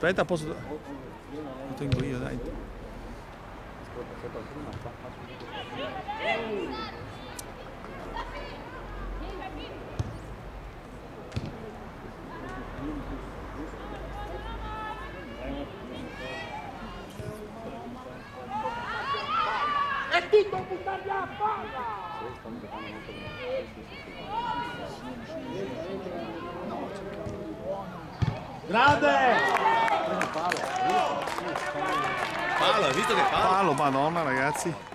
Aspetta, posso... Lo tengo io, dai. E Tito buttargli la palla! Grande! Palo, hai visto che palo? Palo, madonna ragazzi.